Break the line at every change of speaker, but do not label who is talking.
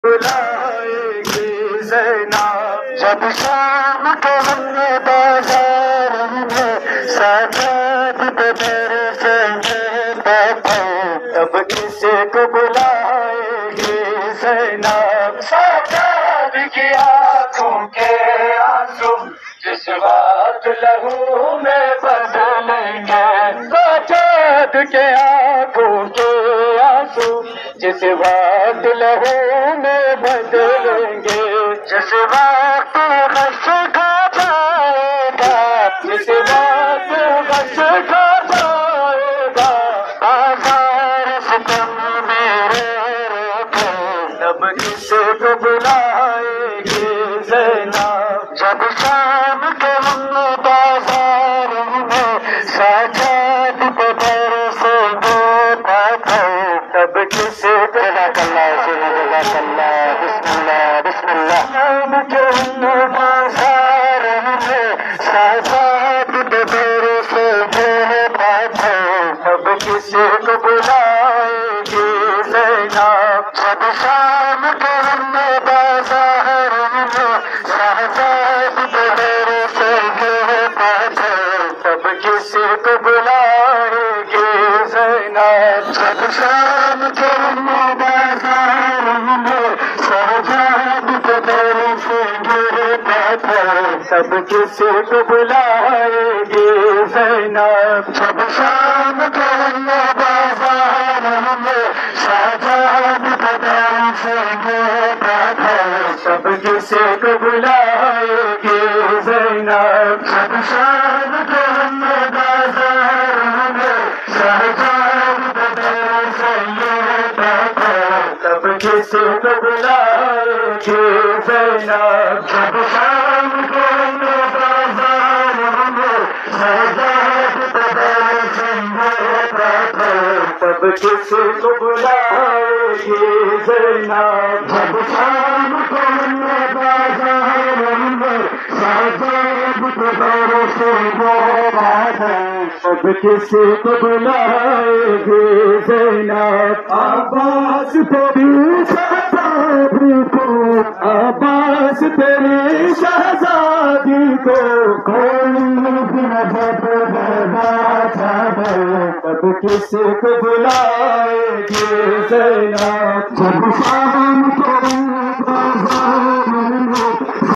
بلائے گی زینب جب شام کو ہم بازار میں سجاد پہ برسیں گے تب کسی کو بلائے گی زینب سجاد کی آنکھوں کے آنسو جس وقت لہو میں بدلیں گے سجاد کے آنکھوں کے آنسو جس وقت لہو میں بدلیں گے جس وقت غش کھا جائے گا جس وقت غش کھا جائے گا بازار ستم میرے روکے تب کسی کو بلائے گی زینب جب شام کے ہم بازار میں سجاد پہ برسیں گے تب کسی کو جزاک اللہ بسم اللہ بسم اللہ شام کے ہم بازار میں سجاد پہ برسیں گے تب کسی کو بلائے گی زینب جب شام کے ہم بازار میں سجاد پہ برسیں گے تب کسی کو بلائے گی زینب جب شام کے ہم بازار میں سجاد پہ برسیں گے تب کسی کو بلائے گی زینب جب شام کے ہم بازار میں سجاد پہ برسیں گے تب کسی کو بلائے گی زینب جب شام کے ہم بازار میں سجاد پہ برسیں گے تب کسی کو بلائے گی زینب جب شام کے ہم بازار میں سجاد پہ برسیں گے تب کسی کو بلائے گی زینب جب شام کے ہم بازار میں سجاد پہ برسیں گے تب کسی کو بلائے گی زینب عباس تیری شہزادی کو عباس تیری شہزادی کو کوئی بھی نظر دینا چاہے تب کسی کو بلائے گی زینب جب شام کو